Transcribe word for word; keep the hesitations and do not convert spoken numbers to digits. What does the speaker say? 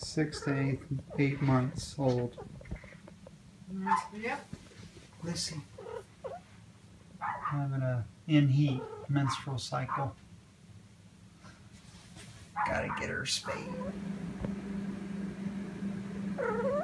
Six to eight, eight months old. Yep. Lissy. Having a in heat menstrual cycle. Gotta get her spayed.